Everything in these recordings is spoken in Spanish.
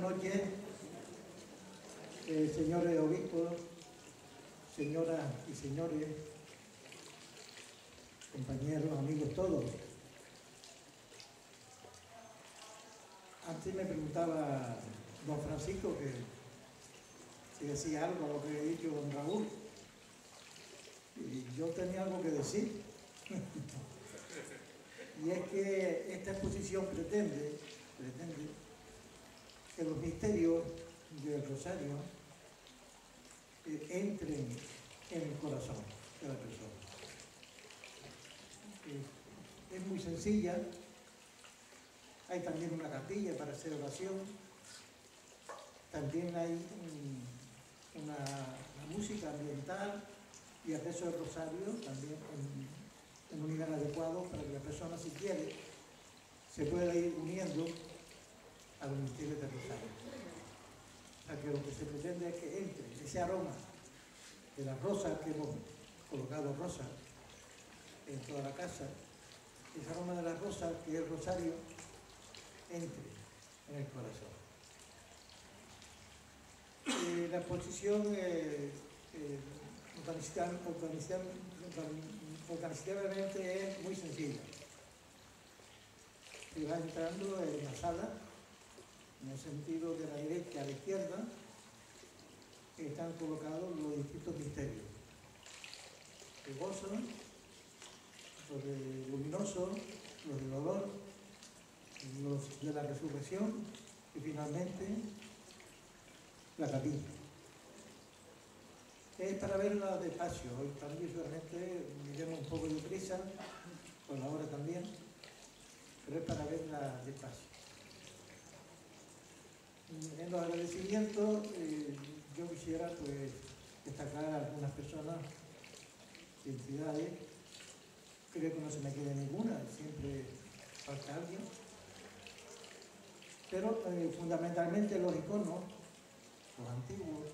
noches, señores obispos, señoras y señores, compañeros, amigos todos. Antes me preguntaba don Francisco que si decía algo a lo que he dicho don Raúl, y yo tenía algo que decir. Y es que esta exposición pretende que los misterios del Rosario entren en el corazón de la persona. Es muy sencilla. Hay también una capilla para hacer oración. También hay una música ambiental y el rezo del Rosario también en un nivel adecuado para que la persona, si quiere, se pueda ir uniendo a los misterios del Rosario. O sea, que lo que se pretende es que entre ese aroma de las rosas, que hemos colocado rosas en toda la casa, ese aroma de las rosas, que es el Rosario, entre en el corazón. La exposición organizativamente es muy sencilla. Se va entrando en la sala, en el sentido de la derecha a la izquierda, están colocados los distintos misterios. El gozo, los de luminoso, los de dolor, los de la resurrección y finalmente la capilla. Es para verla despacio. Hoy para mí realmente me lleva un poco de prisa, por la hora también, pero es para verla despacio. En los agradecimientos yo quisiera pues destacar a algunas personas y entidades. Creo que no se me queda ninguna, siempre falta alguien. Pero fundamentalmente los iconos, los antiguos,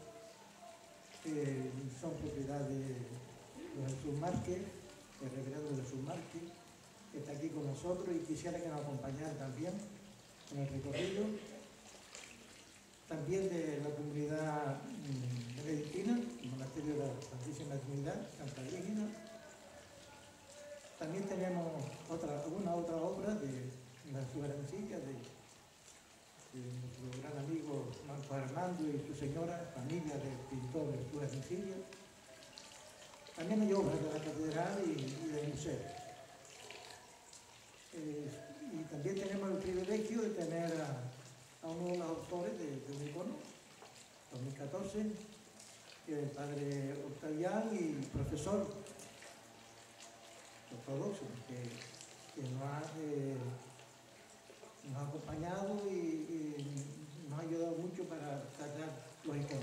son propiedad de Jesús Márquez, el reverendo Jesús Márquez, que está aquí con nosotros y quisiera que nos acompañara también en el recorrido. También de la comunidad benedictina, el monasterio de la Santísima Trinidad, Santa Brígida. También tenemos una otra obra de la sugerencia de nuestro gran amigo Marco Armando y su señora, familia del pintor de Jesús Sencilla. También hay obras de la catedral y del museo. Y también tenemos el privilegio de tener a uno de los autores de un icono, 2014, que es el padre Octavián y profesor ortodoxo, que nos ha acompañado y nos ha ayudado mucho para tratar los iconos.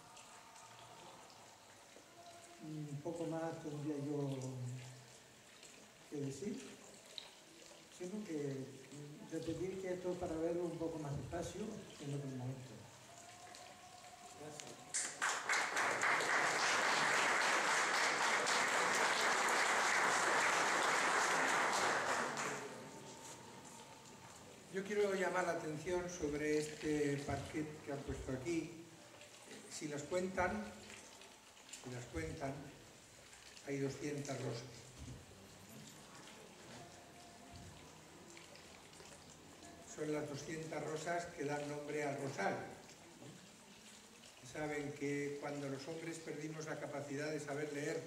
Un poco más tendría yo que decir, sino que repetir que esto es para verlo un poco más despacio en otro momento. Gracias. Yo quiero llamar la atención sobre este parquet que han puesto aquí. Si las cuentan, hay 200 rosas. Son las 200 rosas que dan nombre al rosario. Saben que cuando los hombres perdimos la capacidad de saber leer,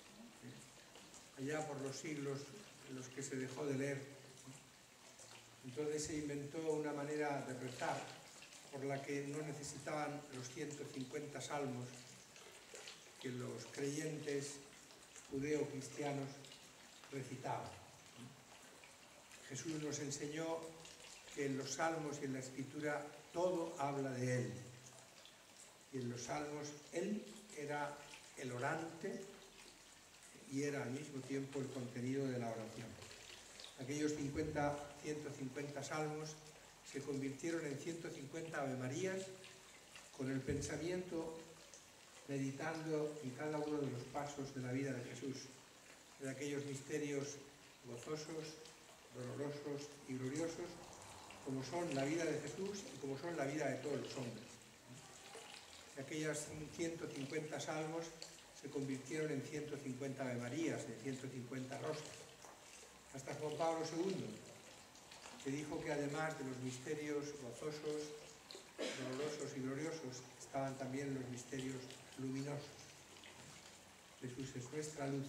allá por los siglos en los que se dejó de leer, entonces se inventó una manera de rezar por la que no necesitaban los 150 salmos que los creyentes judeo-cristianos recitaban. Jesús nos enseñó que en los salmos y en la escritura todo habla de Él. Y en los salmos Él era el orante y era al mismo tiempo el contenido de la oración. Aquellos 150 salmos se convirtieron en 150 Ave Marías, con el pensamiento meditando en cada uno de los pasos de la vida de Jesús, de aquellos misterios gozosos, dolorosos y gloriosos como son la vida de Jesús y como son la vida de todos los hombres. Aquellas 150 salmos se convirtieron en 150 Ave Marías, en 150 rosas. Hasta Juan Pablo II, que dijo que además de los misterios gozosos, dolorosos y gloriosos, estaban también los misterios luminosos. Jesús es nuestra luz.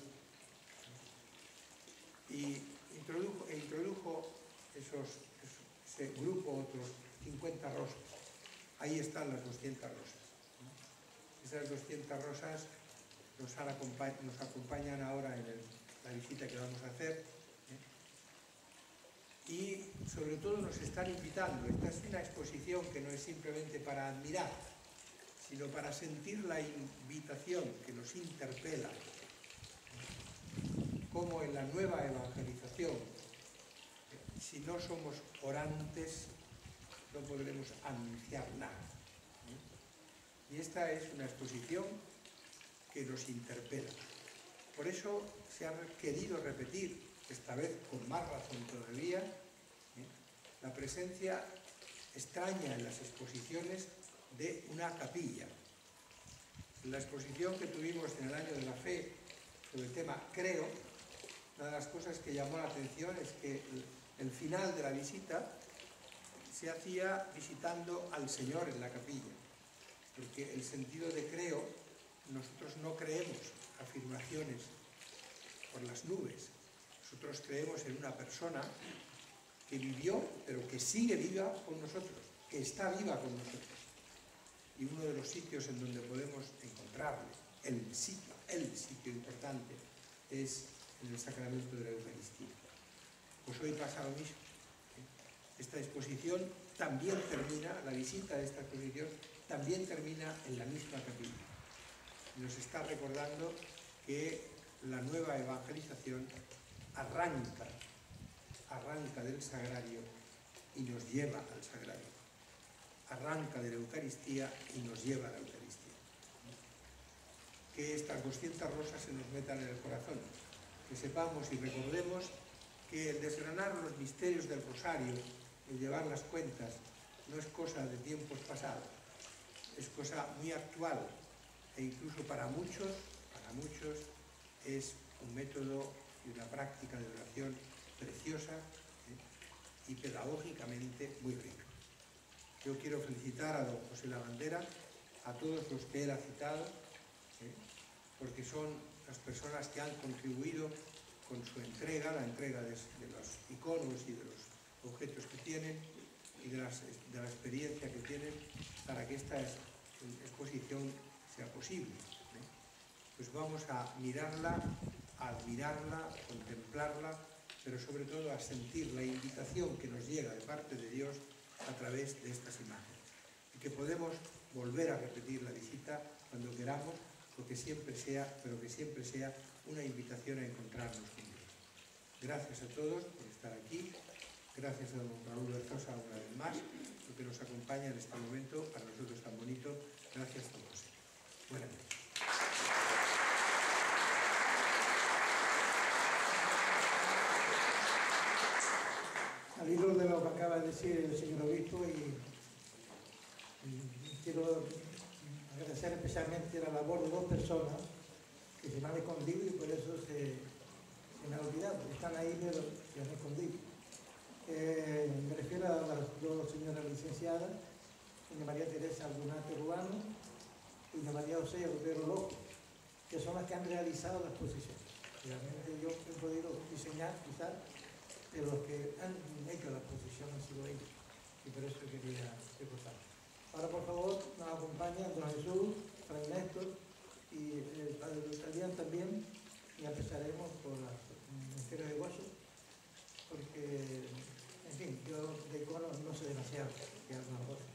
Y introdujo ese grupo, otros 50 rosas. Ahí están las 200 rosas. Esas 200 rosas nos acompañan ahora en la visita que vamos a hacer. Y sobre todo nos están invitando. Esta es una exposición que no es simplemente para admirar, sino para sentir la invitación que nos interpela, como en la nueva evangelización, si no somos orantes, no podremos anunciar nada. Y esta es una exposición que nos interpela. Por eso se ha querido repetir, esta vez con más razón todavía, la presencia extraña en las exposiciones de una capilla. En la exposición que tuvimos en el Año de la Fe sobre el tema creo, una de las cosas que llamó la atención es que el final de la visita se hacía visitando al Señor en la capilla, porque el sentido de creo, nosotros no creemos afirmaciones por las nubes, nosotros creemos en una persona que vivió, pero que sigue viva con nosotros, que está viva con nosotros. Y uno de los sitios en donde podemos encontrarle, el sitio importante, es en el sacramento de la Eucaristía. Pues hoy pasa lo mismo. Esta exposición también termina, la visita de esta exposición también termina en la misma capilla. Nos está recordando que la nueva evangelización arranca del sagrario y nos lleva al sagrario. Arranca de la Eucaristía y nos lleva a la Eucaristía. Que estas 200 rosas se nos metan en el corazón, que sepamos y recordemos que el desgranar los misterios del rosario, el llevar las cuentas, no es cosa de tiempos pasados, es cosa muy actual e incluso para muchos es un método y una práctica de oración preciosa y pedagógicamente muy rica. Yo quiero felicitar a don José Lavandera, a todos los que él ha citado, porque son las personas que han contribuido con su entrega, la entrega de los iconos y de los objetos que tienen y de la experiencia que tienen para que esta exposición sea posible. Pues vamos a mirarla, a admirarla, a contemplarla, pero sobre todo a sentir la invitación que nos llega de parte de Dios a través de estas imágenes. Y que podemos volver a repetir la visita cuando queramos, pero que siempre sea una invitación a encontrarnos con Dios. Gracias a todos por estar aquí. Gracias a don Raúl Berzosa una vez más, lo que nos acompaña en este momento, para nosotros tan bonito. Gracias, don José. Buenas noches. Al hilo de lo que acaba de decir el señor obispo, y quiero agradecer especialmente la labor de dos personas que se me han escondido y por eso se me ha olvidado. Están ahí, pero se han escondido. Me refiero a las dos señoras licenciadas, doña María Teresa Aldunate Ruano y doña María José Rivero Loco, que son las que han realizado la exposición. Realmente yo he podido diseñar, quizás, pero los que han hecho la exposición han sido ellos, y por eso quería recordar. Ahora, por favor, nos acompañan don Jesús, Fray Néstor y el padre Italiano también, y empezaremos por el misterio de gozo, porque, en fin, yo de icono no sé demasiado, que es una cosa.